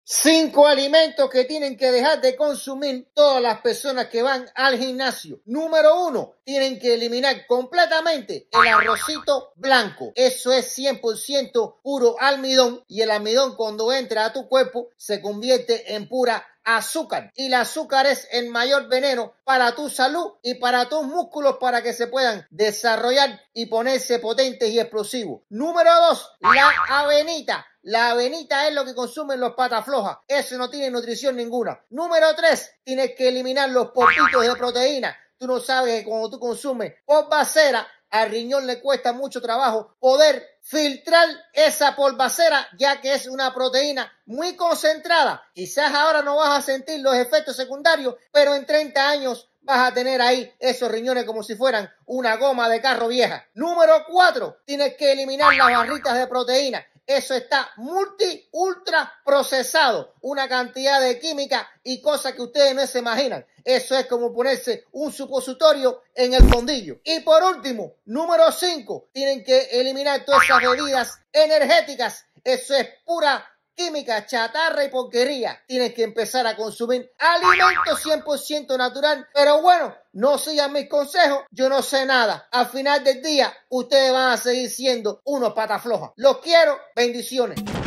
5 alimentos que tienen que dejar de consumir todas las personas que van al gimnasio. Número 1, tienen que eliminar completamente el arrocito blanco. Eso es 100% puro almidón y el almidón cuando entra a tu cuerpo se convierte en pura azúcar. Y el azúcar es el mayor veneno para tu salud y para tus músculos para que se puedan desarrollar y ponerse potentes y explosivos. Número 2, la avenita. La avenita es lo que consumen los patas flojas. Eso no tiene nutrición ninguna. Número 3, tienes que eliminar los polvitos de proteína. Tú no sabes que cuando tú consumes polvacera, al riñón le cuesta mucho trabajo poder filtrar esa polvacera, ya que es una proteína muy concentrada. Quizás ahora no vas a sentir los efectos secundarios, pero en 30 años vas a tener ahí esos riñones como si fueran una goma de carro vieja. Número 4, tienes que eliminar las barritas de proteína. Eso está ultra procesado, una cantidad de química y cosas que ustedes no se imaginan. Eso es como ponerse un supositorio en el fondillo. Y por último, número 5, tienen que eliminar todas esas bebidas energéticas. Eso es pura química, chatarra y porquería. Tienes que empezar a consumir alimentos 100% natural. Pero bueno, no sigan mis consejos, yo no sé nada. Al final del día, ustedes van a seguir siendo unos patas flojas. Los quiero, bendiciones.